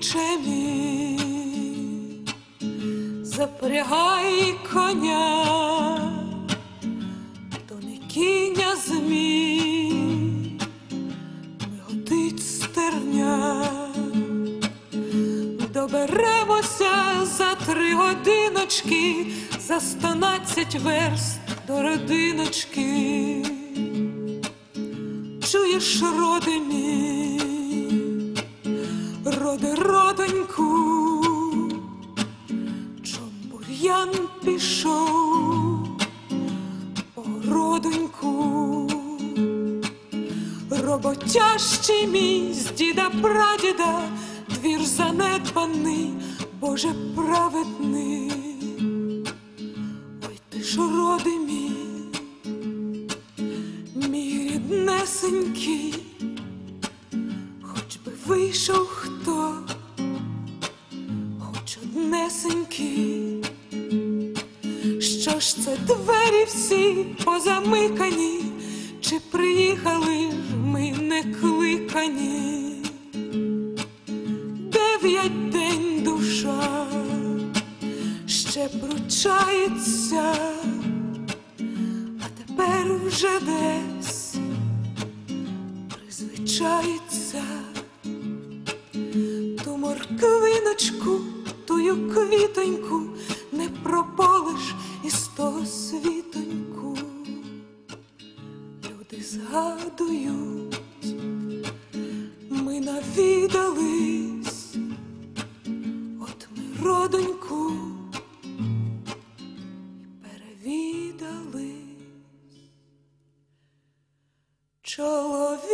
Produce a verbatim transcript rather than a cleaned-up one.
чоловіче мій, запрягай коня, то не кінь, а змій, миготить стерня. Доберемося за три годиночки, за стонадцять верст до родиночки. Чуєш, роди мій, роди, родоньку, чом бур'ян пішов по родоньку. Роботящий мій з діда-прадіда, двір занедбаний, Боже праведний. Ой ти ж, роди мій, мій ріднесенький, хоч би вийшов хто, хоч однесенький. Що ж це двері всі позамикані, чи приїхали ж ми не кликані? Дев'ять день душа ще пручається, а тепер вже десь призвичається. Ту морквиночку, тую квітоньку не прополиш із того світоньку. Люди згадують, ми навідались, от ми родоньку перевідались. Чоловік